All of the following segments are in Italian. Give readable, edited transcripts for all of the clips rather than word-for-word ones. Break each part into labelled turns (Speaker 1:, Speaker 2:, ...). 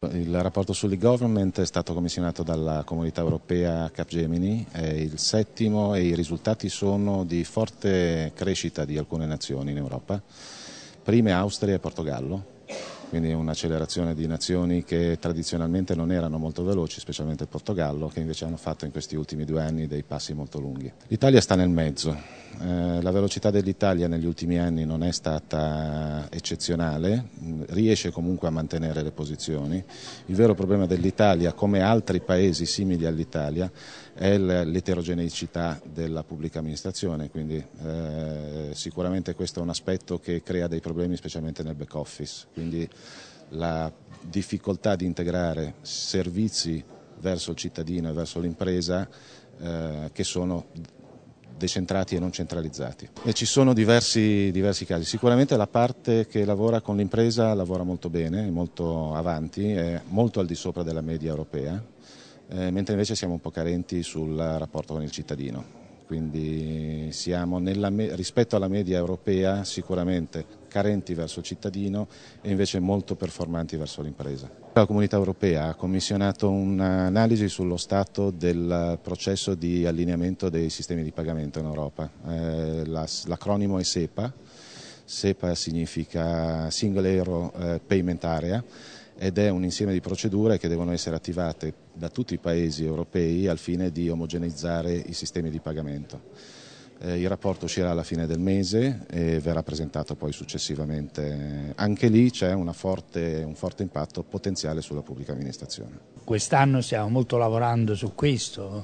Speaker 1: Il rapporto sull'e-government è stato commissionato dalla Comunità Europea Capgemini, è il settimo e i risultati sono di forte crescita di alcune nazioni in Europa, prime Austria e Portogallo, quindi un'accelerazione di nazioni che tradizionalmente non erano molto veloci, specialmente il Portogallo, che invece hanno fatto in questi ultimi 2 anni dei passi molto lunghi. L'Italia sta nel mezzo. La velocità dell'Italia negli ultimi anni non è stata eccezionale, riesce comunque a mantenere le posizioni. Il vero problema dell'Italia, come altri paesi simili all'Italia, è l'eterogeneità della pubblica amministrazione, quindi sicuramente questo è un aspetto che crea dei problemi specialmente nel back office, quindi la difficoltà di integrare servizi verso il cittadino e verso l'impresa che sono decentrati e non centralizzati. E ci sono diversi casi. Sicuramente la parte che lavora con l'impresa lavora molto bene, è molto avanti, è molto al di sopra della media europea, mentre invece siamo un po' carenti sul rapporto con il cittadino. Quindi siamo rispetto alla media europea sicuramente carenti verso il cittadino e invece molto performanti verso l'impresa. La Comunità Europea ha commissionato un'analisi sullo stato del processo di allineamento dei sistemi di pagamento in Europa. L'acronimo è SEPA. SEPA significa Single Euro Payment Area ed è un insieme di procedure che devono essere attivate da tutti i paesi europei al fine di omogeneizzare i sistemi di pagamento. Il rapporto uscirà alla fine del mese e verrà presentato poi successivamente. Anche lì c'è un forte impatto potenziale sulla pubblica amministrazione.
Speaker 2: Quest'anno stiamo molto lavorando su questo.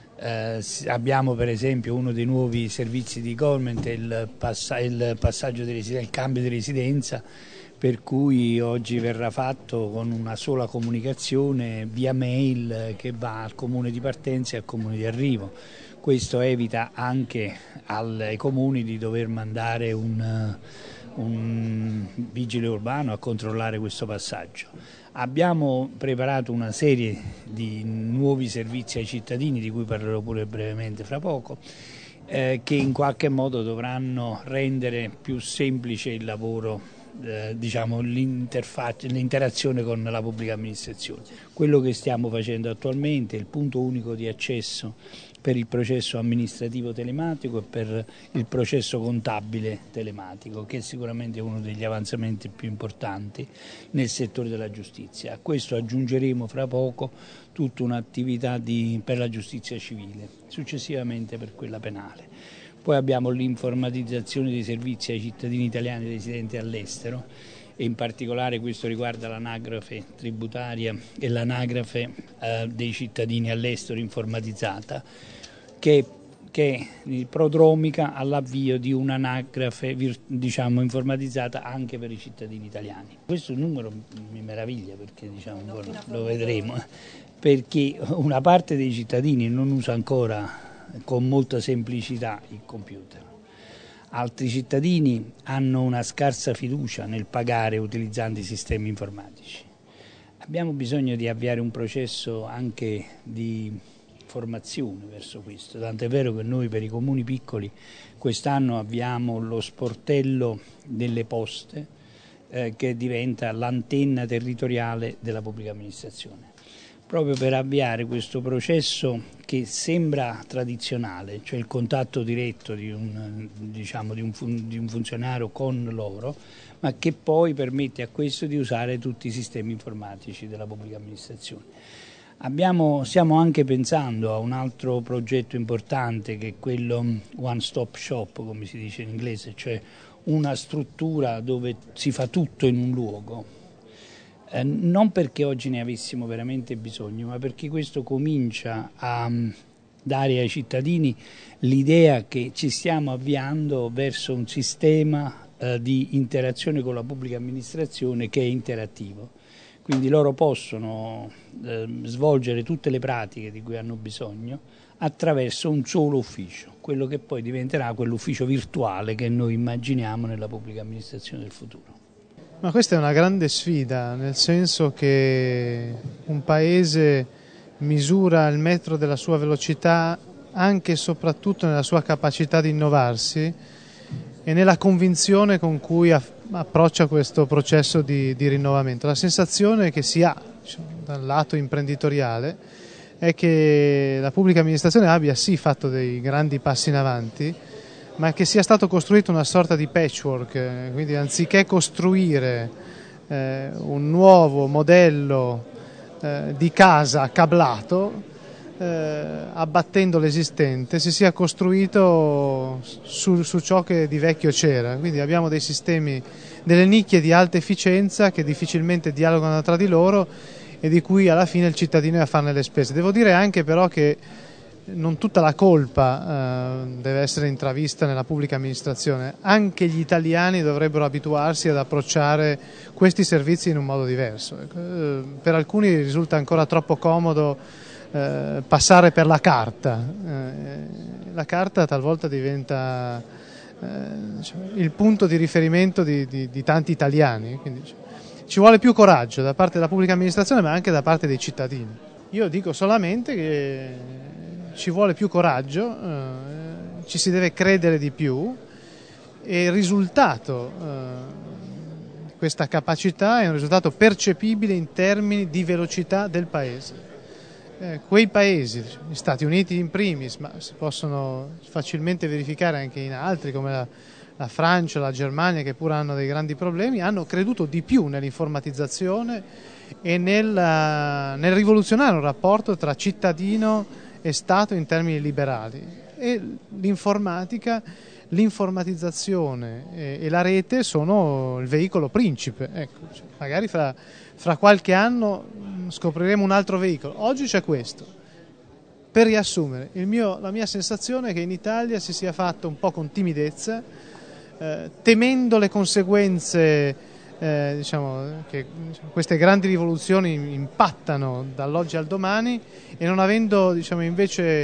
Speaker 2: Abbiamo per esempio uno dei nuovi servizi di government, il passaggio di residenza, il cambio di residenza, per cui oggi verrà fatto con una sola comunicazione via mail che va al comune di partenza e al comune di arrivo. Questo evita anche ai comuni di dover mandare un vigile urbano a controllare questo passaggio. Abbiamo preparato una serie di nuovi servizi ai cittadini, di cui parlerò pure brevemente fra poco, che in qualche modo dovranno rendere più semplice il lavoro, diciamo, l'interazione con la pubblica amministrazione. Quello che stiamo facendo attualmente è il punto unico di accesso per il processo amministrativo telematico e per il processo contabile telematico, che è sicuramente uno degli avanzamenti più importanti nel settore della giustizia. A questo aggiungeremo fra poco tutta un'attività per la giustizia civile, successivamente per quella penale. Poi abbiamo l'informatizzazione dei servizi ai cittadini italiani residenti all'estero, e in particolare questo riguarda l'anagrafe tributaria e l'anagrafe dei cittadini all'estero informatizzata, che è prodromica all'avvio di un'anagrafe informatizzata anche per i cittadini italiani. Questo numero mi meraviglia, perché lo vedremo, perché una parte dei cittadini non usa ancora con molta semplicità il computer. Altri cittadini hanno una scarsa fiducia nel pagare utilizzando i sistemi informatici. Abbiamo bisogno di avviare un processo anche di formazione verso questo, tant'è vero che noi per i comuni piccoli quest'anno avviamo lo sportello delle poste che diventa l'antenna territoriale della pubblica amministrazione, proprio per avviare questo processo che sembra tradizionale, cioè il contatto diretto di un funzionario con loro, ma che poi permette a questo di usare tutti i sistemi informatici della pubblica amministrazione. Stiamo anche pensando a un altro progetto importante, che è quello one stop shop, come si dice in inglese, cioè una struttura dove si fa tutto in un luogo. Non perché oggi ne avessimo veramente bisogno, ma perché questo comincia a dare ai cittadini l'idea che ci stiamo avviando verso un sistema di interazione con la pubblica amministrazione che è interattivo. Quindi loro possono svolgere tutte le pratiche di cui hanno bisogno attraverso un solo ufficio, quello che poi diventerà quell'ufficio virtuale che noi immaginiamo nella pubblica amministrazione del futuro.
Speaker 3: Ma questa è una grande sfida, nel senso che un paese misura il metro della sua velocità anche e soprattutto nella sua capacità di innovarsi e nella convinzione con cui approccia questo processo di rinnovamento. La sensazione che si ha, ci dal lato imprenditoriale è che la pubblica amministrazione abbia sì fatto dei grandi passi in avanti, ma che sia stato costruito una sorta di patchwork, quindi anziché costruire un nuovo modello di casa cablato, abbattendo l'esistente, si sia costruito su ciò che di vecchio c'era. Quindi abbiamo dei sistemi, delle nicchie di alta efficienza che difficilmente dialogano tra di loro e di cui alla fine il cittadino è a farne le spese. Devo dire anche però che non tutta la colpa deve essere intravista nella pubblica amministrazione, anche gli italiani dovrebbero abituarsi ad approcciare questi servizi in un modo diverso. Per alcuni risulta ancora troppo comodo passare per la carta. La carta talvolta diventa il punto di riferimento di tanti italiani, quindi ci vuole più coraggio da parte della pubblica amministrazione ma anche da parte dei cittadini. Io dico solamente che ci vuole più coraggio, ci si deve credere di più e il risultato di questa capacità è un risultato percepibile in termini di velocità del paese. Quei paesi, gli Stati Uniti in primis, ma si possono facilmente verificare anche in altri come la Francia, la Germania, che pure hanno dei grandi problemi, hanno creduto di più nell'informatizzazione e nel rivoluzionare un rapporto tra cittadino e Stato in termini liberali. E l'informatizzazione e la rete sono il veicolo principe. Ecco, magari fra qualche anno scopriremo un altro veicolo. Oggi c'è questo. Per riassumere, la mia sensazione è che in Italia si sia fatto un po' con timidezza, temendo le conseguenze, che queste grandi rivoluzioni impattano dall'oggi al domani e non avendo invece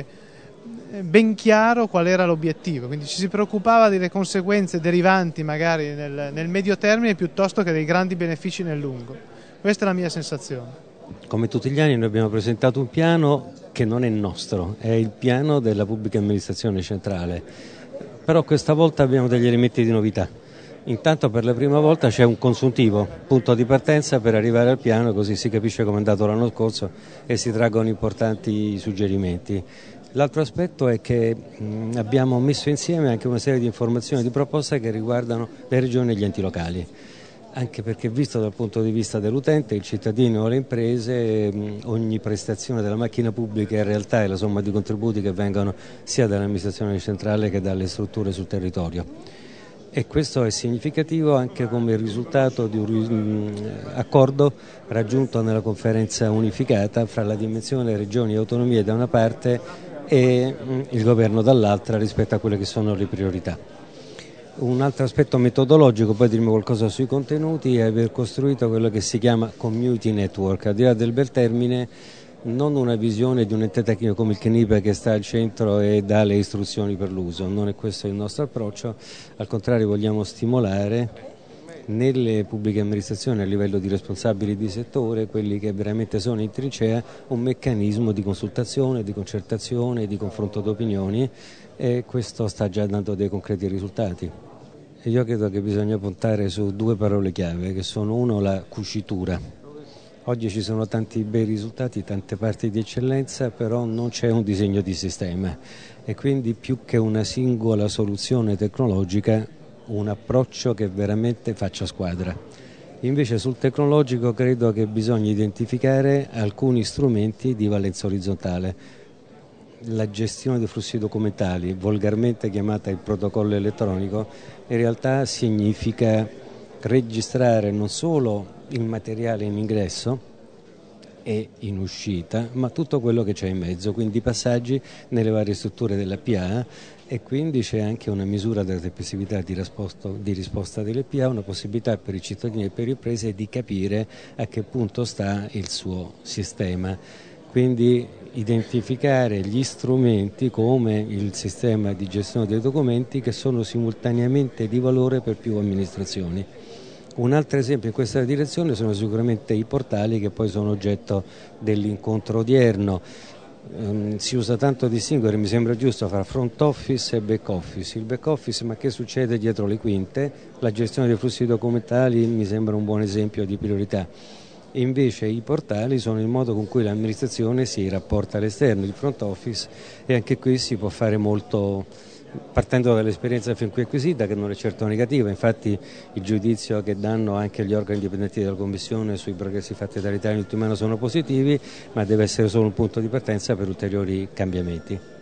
Speaker 3: ben chiaro qual era l'obiettivo. Quindi ci si preoccupava delle conseguenze derivanti magari nel medio termine piuttosto che dei grandi benefici nel lungo. Questa è la mia sensazione.
Speaker 4: Come tutti gli anni noi abbiamo presentato un piano che non è nostro, è il piano della pubblica amministrazione centrale, però questa volta abbiamo degli elementi di novità. Intanto per la prima volta c'è un consuntivo, punto di partenza per arrivare al piano, così si capisce come è andato l'anno scorso e si traggono importanti suggerimenti. L'altro aspetto è che abbiamo messo insieme anche una serie di informazioni e di proposte che riguardano le regioni e gli enti locali. Anche perché visto dal punto di vista dell'utente, il cittadino o le imprese, ogni prestazione della macchina pubblica in realtà è la somma di contributi che vengono sia dall'amministrazione centrale che dalle strutture sul territorio. E questo è significativo anche come risultato di un accordo raggiunto nella conferenza unificata fra la dimensione regioni e autonomie da una parte e il governo dall'altra rispetto a quelle che sono le priorità. Un altro aspetto metodologico, poi diremo qualcosa sui contenuti, è aver costruito quello che si chiama community network, al di là del bel termine, non una visione di un ente tecnico come il CNIPE che sta al centro e dà le istruzioni per l'uso, non è questo il nostro approccio, al contrario vogliamo stimolare nelle pubbliche amministrazioni a livello di responsabili di settore, quelli che veramente sono in trincea, un meccanismo di consultazione, di concertazione, di confronto d'opinioni e questo sta già dando dei concreti risultati. E io credo che bisogna puntare su due parole chiave che sono uno la cucitura. Oggi ci sono tanti bei risultati, tante parti di eccellenza, però non c'è un disegno di sistema e quindi più che una singola soluzione tecnologica un approccio che veramente faccia squadra. Invece sul tecnologico credo che bisogna identificare alcuni strumenti di valenza orizzontale. La gestione dei flussi documentali, volgarmente chiamata il protocollo elettronico, in realtà significa registrare non solo il materiale in ingresso e in uscita, ma tutto quello che c'è in mezzo, quindi i passaggi nelle varie strutture della PA e quindi c'è anche una misura della tempestività di risposta delle PA, una possibilità per i cittadini e per le imprese di capire a che punto sta il suo sistema. Quindi identificare gli strumenti come il sistema di gestione dei documenti che sono simultaneamente di valore per più amministrazioni. Un altro esempio in questa direzione sono sicuramente i portali che poi sono oggetto dell'incontro odierno. Si usa tanto distinguere, mi sembra giusto, fra front office e back office. Il back office, ma che succede dietro le quinte? La gestione dei flussi documentali mi sembra un buon esempio di priorità. e invece i portali sono il modo con cui l'amministrazione si rapporta all'esterno, il front office, e anche qui si può fare molto partendo dall'esperienza fin qui acquisita, che non è certo negativa. Infatti il giudizio che danno anche gli organi indipendenti della Commissione sui progressi fatti dall'Italia nell'ultimo anno sono positivi, ma deve essere solo un punto di partenza per ulteriori cambiamenti.